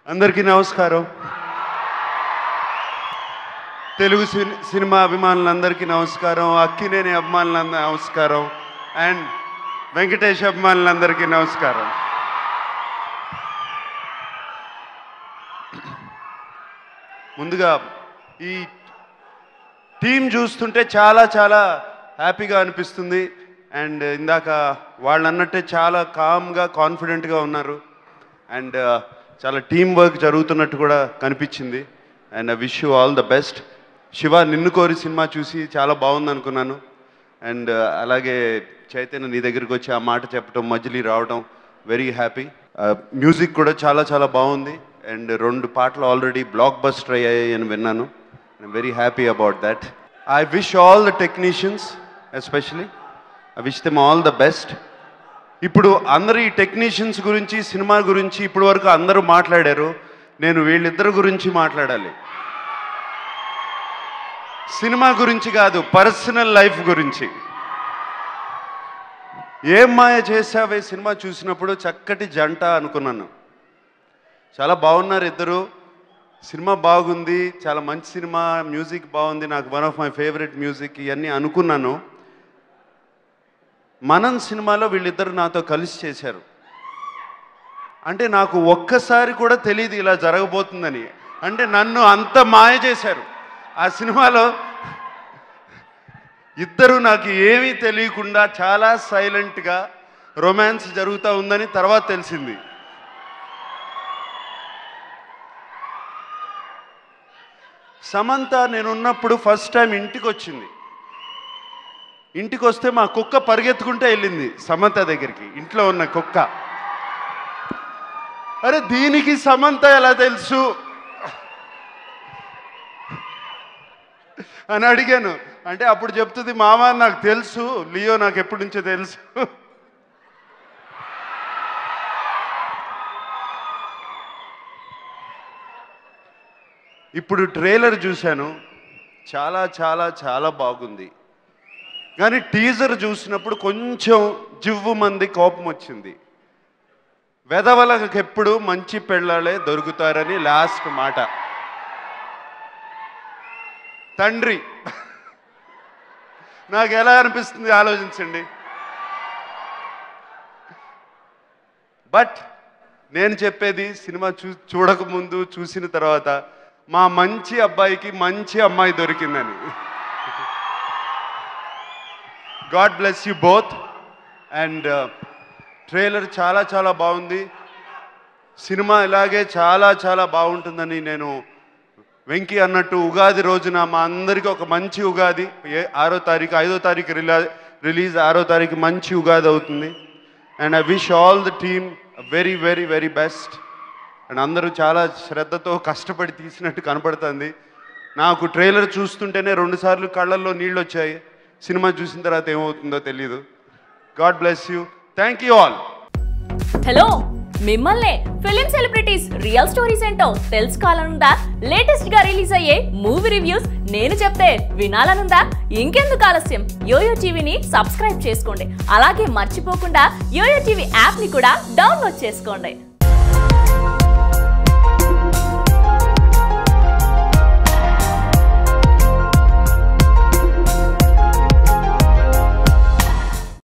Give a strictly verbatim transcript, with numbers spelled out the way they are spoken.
అందరికీ నమస్కారం. తెలుగు సినిమా అభిమానులందరికీ నమస్కారం. అక్కినేని అభిమానులందరికీ నమస్కారం. అండ్ వెంకటేష్ అభిమానులందరికీ నమస్కారం. ముందుగా ఈ టీం చూస్తుంటే చాలా చాలా హ్యాపీగా అనిపిస్తుంది. అండ్ ఇందాక వాళ్ళు అన్నట్టే చాలా కామ్గా కాన్ఫిడెంట్గా ఉన్నారు. అండ్ చాలా టీం వర్క్ జరుగుతున్నట్టు కూడా కనిపించింది. And I wish you all the best. Siva, Ninnu Kori cinema చూసి చాలా బాగుంది అనుకున్నాను. అండ్ అలాగే చైతన్య నీ దగ్గరికి వచ్చి ఆ మాట చెప్పడం, మజిలీ రావడం, వెరీ హ్యాపీ. మ్యూజిక్ కూడా చాలా చాలా బాగుంది. అండ్ రెండు పాటలు ఆల్రెడీ బ్లాక్ బస్టర్ అయ్యాయి అని విన్నాను. I'm very happy about that. I wish all the technicians especially I wish them all the best. ఇప్పుడు అందరు ఈ టెక్నీషియన్స్ గురించి, సినిమా గురించి ఇప్పుడు వరకు అందరూ మాట్లాడారు. నేను వీళ్ళిద్దరి గురించి మాట్లాడాలి. సినిమా గురించి కాదు, పర్సనల్ లైఫ్ గురించి. ఏం మాయ చేసావే సినిమా చూసినప్పుడు చక్కటి జంట అనుకున్నాను. చాలా బాగున్నారు ఇద్దరు. సినిమా బాగుంది, చాలా మంచి సినిమా, మ్యూజిక్ బాగుంది, నాకు one of my favourite music, ఇవన్నీ అనుకున్నాను. మనం సినిమాలో వీళ్ళిద్దరు నాతో కలిసి చేశారు. అంటే నాకు ఒక్కసారి కూడా తెలియదు ఇలా జరగబోతుందని. అంటే నన్ను అంత మాయ చేశారు ఆ సినిమాలో. ఇద్దరు నాకు ఏమీ తెలియకుండా చాలా సైలెంట్గా రొమాన్స్ జరుగుతూ ఉందని తర్వాత తెలిసింది. సమంత నేనున్నప్పుడు ఫస్ట్ టైం ఇంటికి వచ్చింది. ఇంటికి వస్తే మా కుక్క పరిగెత్తుకుంటే వెళ్ళింది సమంత దగ్గరికి. ఇంట్లో ఉన్న కుక్క. అరే దీనికి సమంత ఎలా తెలుసు అని అడిగాను. అంటే అప్పుడు చెప్తుంది, మామ నాకు తెలుసు, లియో నాకు ఎప్పటి నుంచో తెలుసు. ఇప్పుడు ట్రైలర్ చూశాను, చాలా చాలా చాలా బాగుంది. కానీ టీజర్ చూసినప్పుడు కొంచెం జివ్వు మంది కోపం వచ్చింది. వెధవలకు ఎప్పుడు మంచి పెళ్ళాలే దొరుకుతారని లాస్ట్ మాట. తండ్రి నాకు ఎలా అనిపిస్తుంది ఆలోచించండి. బట్ నేను చెప్పేది సినిమా చూ చూడకముందు చూసిన తర్వాత మా మంచి అబ్బాయికి మంచి అమ్మాయి దొరికిందని. God bless you both. And trailer చాలా చాలా బాగుంది. సినిమా ఇలాగే చాలా చాలా బాగుంటుందని నేను వెంకీ అన్నట్టు ఉగాది రోజున మా అందరికీ ఒక మంచి ఉగాది. ఏ ఆరో తారీఖు ఐదో తారీఖు రిలా రిలీజ్ ఆరో తారీఖు మంచి ఉగాది అవుతుంది. And I wish all the team very very very best. And అందరూ చాలా శ్రద్ధతో కష్టపడి తీసినట్టు కనపడుతుంది. నాకు ట్రైలర్ చూస్తుంటేనే రెండుసార్లు కళ్ళల్లో నీళ్ళు వచ్చాయి. సినిమా చూసిన తర్వాత ఏమవుతుందో తెలీదు. God bless you. Thank you all. Hello, మిమ్మల్ని ఫిలిం సెలబ్రిటీస్ రియల్ స్టోరీస్ ఏంటో తెలుసుకోవాలనుందా? లేటెస్ట్ గా రిలీజ్ అయ్యే మూవీ రివ్యూస్ నేను చెప్తే వినాలనుందా? ఇంకెందుకు ఆలస్యం, యోయో టీవీని సబ్స్క్రైబ్ చేసుకోండి. అలాగే మర్చిపోకుండా యోయో టీవీ యాప్ ని కూడా డౌన్లోడ్ చేసుకోండి.